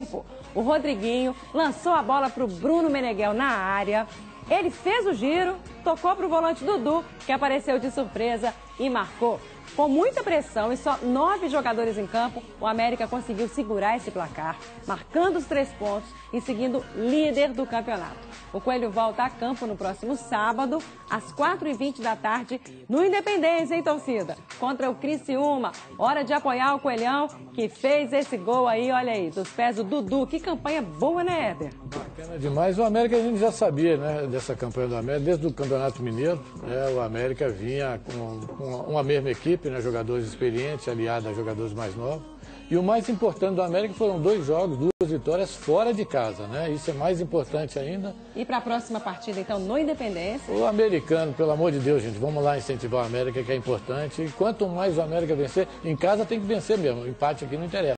campo. O Rodriguinho lançou a bola para o Bruno Meneghel na área. Ele fez o giro, tocou para o volante Dudu, que apareceu de surpresa e marcou. Com muita pressão e só 9 jogadores em campo, o América conseguiu segurar esse placar, marcando os 3 pontos e seguindo líder do campeonato. O Coelho volta a campo no próximo sábado, às 4h20 da tarde, no Independência, hein, torcida? Contra o Criciúma. Hora de apoiar o Coelhão, que fez esse gol aí, olha aí, dos pés do Dudu. Que campanha boa, né, Éder? Bacana demais. O América a gente já sabia, né, dessa campanha do América, desde o Campeonato Mineiro. Né, o América vinha com uma mesma equipe, né, jogadores experientes, aliados a jogadores mais novos. E o mais importante do América foram 2 jogos, 2 vitórias fora de casa, né? Isso é mais importante ainda. E para a próxima partida, então, no Independência? O americano, pelo amor de Deus, gente, vamos lá incentivar o América, que é importante. E quanto mais o América vencer, em casa tem que vencer mesmo. O empate aqui não interessa.